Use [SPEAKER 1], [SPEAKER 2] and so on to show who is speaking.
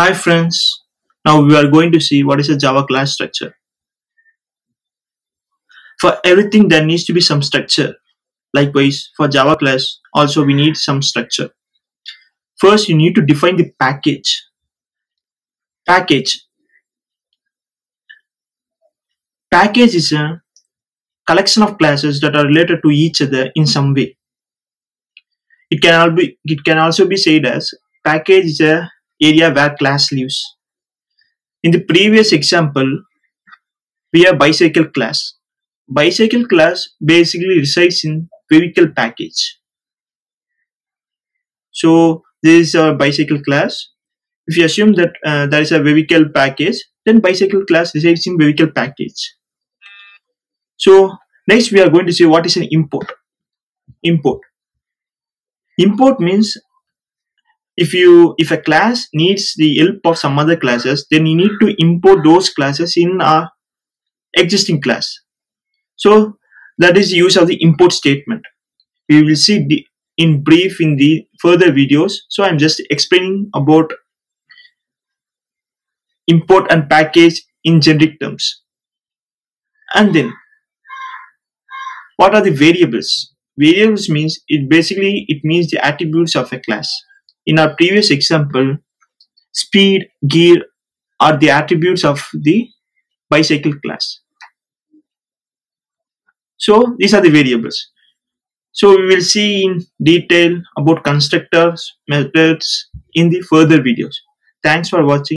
[SPEAKER 1] Hi friends, now we are going to see what is a Java class structure. For everything there needs to be some structure. Likewise, for Java class also we need some structure. First you need to define the package. Package. Package is a collection of classes that are related to each other in some way. It can also be said as package is a area where class lives. In the previous example, we have bicycle class. Bicycle class basically resides in vehicle package. So this is our bicycle class. If you assume that there is a vehicle package, then bicycle class resides in vehicle package. So next we are going to see what is an import. Import. Import means if a class needs the help of some other classes, then you need to import those classes in our existing class. So that is the use of the import statement. We will see in brief in the further videos. So I'm just explaining about import and package in generic terms. And then what are the variables? Variables means it means the attributes of a class. In our previous example, speed, gear are the attributes of the bicycle class. So these are the variables. So we will see in detail about constructors, methods in the further videos. Thanks for watching.